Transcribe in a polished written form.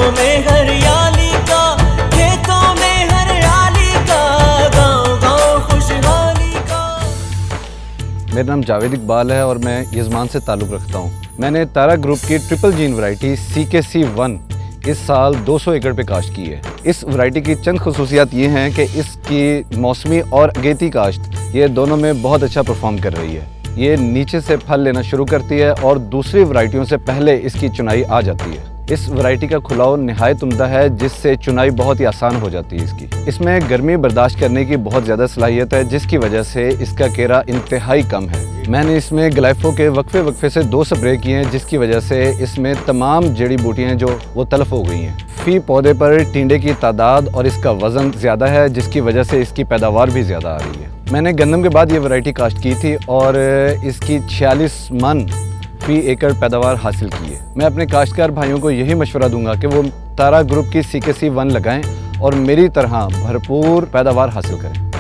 खेतों में हरियाली का, खेतों में हरियाली का, गाँव गाँव खुशहाली का। मेरा नाम जावेद इकबाल है और मैं यजमान से ताल्लुक़ रखता हूँ। मैंने तारा ग्रुप की ट्रिपल जीन वैरायटी CKC1 इस साल 200 एकड़ पे काश्त की है। इस वैरायटी की चंद खुसूसियात ये हैं कि इसकी मौसमी और अगेती काश्त ये दोनों में बहुत अच्छा परफॉर्म कर रही है। ये नीचे से फल लेना शुरू करती है और दूसरी वैरायटियों से पहले इसकी चुनाई आ जाती है। इस वैरायटी का खुलाव निहायत उम्दा है, जिससे चुनाई बहुत ही आसान हो जाती है इसकी। इसमें गर्मी बर्दाश्त करने की बहुत ज़्यादा सलाहियत है, जिसकी वजह से इसका केरा इंतहाई कम है। मैंने इसमें ग्लाइफो के वक्फे से 2 स्प्रे किए हैं, जिसकी वजह से इसमें तमाम जड़ी बूटियाँ जो वो तलफ हो गई हैं। फी पौधे पर टिंडे की तादाद और इसका वज़न ज़्यादा है, जिसकी वजह से इसकी पैदावार भी ज़्यादा आ रही है। मैंने गंदम के बाद ये वैरायटी काश्त की थी और इसकी 46 मन फी एकड़ पैदावार हासिल की है। मैं अपने काश्तकार भाइयों को यही मशवरा दूंगा कि वो तारा ग्रुप की CKC1 लगाएं और मेरी तरह भरपूर पैदावार हासिल करें।